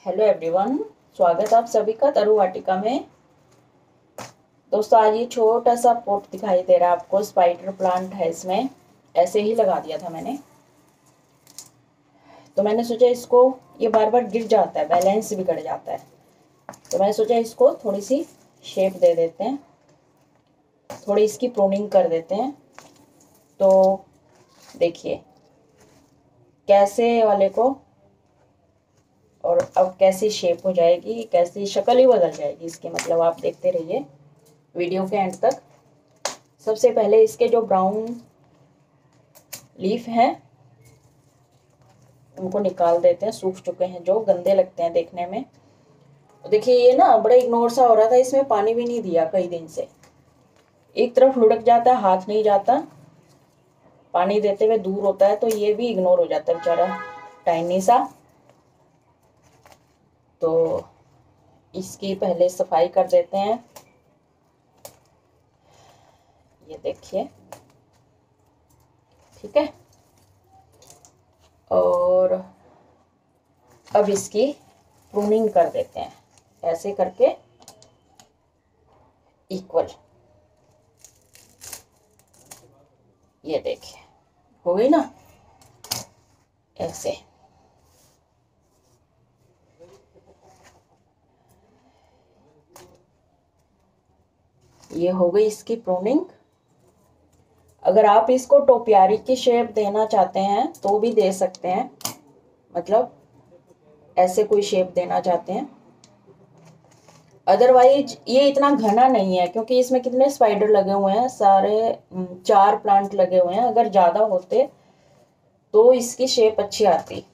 Hello everyone, स्वागत आप सभी का तरु वाटिका में। दोस्तों, आज ये छोटा सा पॉट दिखाई दे रहा है आपको, स्पाइडर प्लांट है। इसमें ऐसे ही लगा दिया था मैंने, तो मैंने सोचा इसको, ये बार बार गिर जाता है, बैलेंस बिगड़ जाता है, तो मैंने सोचा इसको थोड़ी सी शेप दे देते हैं, थोड़ी इसकी प्रूनिंग कर देते हैं। तो देखिए कैसे वाले को, और अब कैसी शेप हो जाएगी, कैसी शक्ल ही बदल जाएगी इसकी, मतलब आप देखते रहिए वीडियो के एंड तक। सबसे पहले इसके जो ब्राउन लीफ हैं उनको निकाल देते हैं, सूख चुके हैं, जो गंदे लगते हैं देखने में। देखिए ये ना बड़ा इग्नोर सा हो रहा था, इसमें पानी भी नहीं दिया कई दिन से, एक तरफ लुढ़क जाता है, हाथ नहीं जाता, पानी देते हुए दूर होता है, तो ये भी इग्नोर हो जाता है बेचारा, टाइनी सा। तो इसकी पहले सफाई कर देते हैं। ये देखिए, ठीक है। और अब इसकी प्रूनिंग कर देते हैं, ऐसे करके इक्वल। ये देखिए हो गई ना, ऐसे। ये हो गई इसकी प्रूनिंग। अगर आप इसको टोपियारी की शेप देना चाहते हैं तो भी दे सकते हैं, मतलब ऐसे कोई शेप देना चाहते हैं। अदरवाइज ये इतना घना नहीं है, क्योंकि इसमें कितने स्पाइडर लगे हुए हैं, सारे 4 प्लांट लगे हुए हैं। अगर ज़्यादा होते तो इसकी शेप अच्छी आती,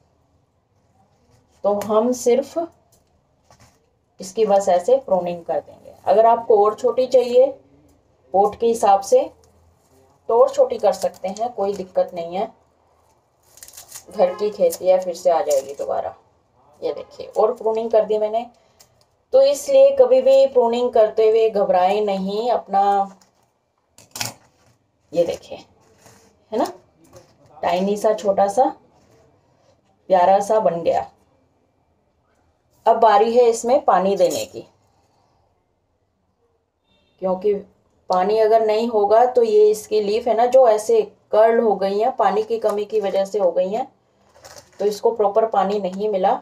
तो हम सिर्फ इसकी बस ऐसे प्रूनिंग कर देंगे। अगर आपको और छोटी चाहिए पोट के हिसाब से तो और छोटी कर सकते हैं, कोई दिक्कत नहीं है। घर की खेती है, फिर से आ जाएगी दोबारा। ये देखिए, और प्रूनिंग कर दी मैंने। तो इसलिए कभी भी प्रूनिंग करते हुए घबराएं नहीं अपना। ये देखिए, है ना, टाइनी सा, छोटा सा, प्यारा सा बन गया। अब बारी है इसमें पानी देने की, क्योंकि पानी अगर नहीं होगा तो ये इसकी लीफ है ना, जो ऐसे कर्ल हो गई है, पानी की कमी की वजह से हो गई है, तो इसको प्रॉपर पानी नहीं मिला।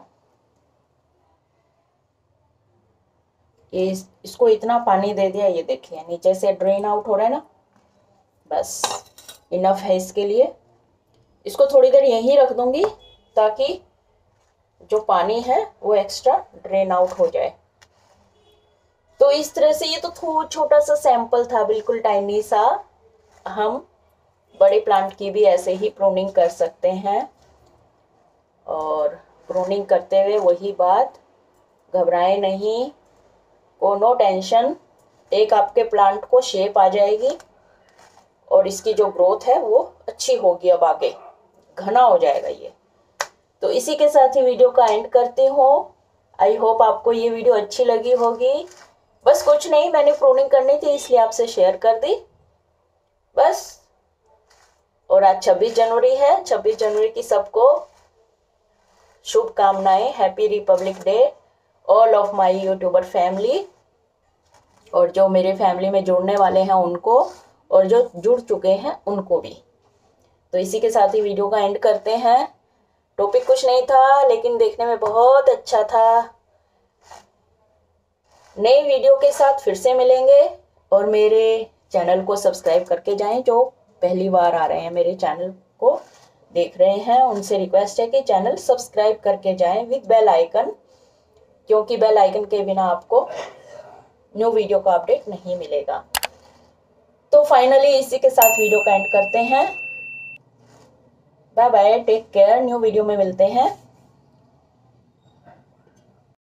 ये इसको इतना पानी दे दिया, ये देखिए नीचे से ड्रेन आउट हो रहा है ना, बस इनफ है इसके लिए। इसको थोड़ी देर यहीं रख दूंगी ताकि जो पानी है वो एक्स्ट्रा ड्रेन आउट हो जाए। तो इस तरह से, ये तो छोटा सा सैंपल था, बिल्कुल टाइनी सा। हम बड़े प्लांट की भी ऐसे ही प्रूनिंग कर सकते हैं। और प्रूनिंग करते हुए वही बात, घबराएं नहीं, को नो टेंशन। एक आपके प्लांट को शेप आ जाएगी और इसकी जो ग्रोथ है वो अच्छी होगी, अब आगे घना हो जाएगा ये। तो इसी के साथ ही वीडियो का एंड करती हूँ। आई होप आपको ये वीडियो अच्छी लगी होगी। बस कुछ नहीं, मैंने प्रूनिंग करनी थी इसलिए आपसे शेयर कर दी बस। और आज 26 जनवरी है, 26 जनवरी की सबको शुभकामनाएं। Happy Republic Day all of my YouTuber family, और जो मेरे फैमिली में जुड़ने वाले हैं उनको, और जो जुड़ चुके हैं उनको भी। तो इसी के साथ ही वीडियो का एंड करते हैं। टॉपिक कुछ नहीं था, लेकिन देखने में बहुत अच्छा था। नई वीडियो के साथ फिर से मिलेंगे, और मेरे चैनल को सब्सक्राइब करके जाएं। जो पहली बार आ रहे हैं मेरे चैनल को देख रहे हैं, उनसे रिक्वेस्ट है कि चैनल सब्सक्राइब करके जाएं विद बेल आइकन, क्योंकि बेल आइकन के बिना आपको न्यू वीडियो का अपडेट नहीं मिलेगा। तो फाइनली इसी के साथ वीडियो का एंड करते हैं। Bye bye, take care, new video में मिलते हैं।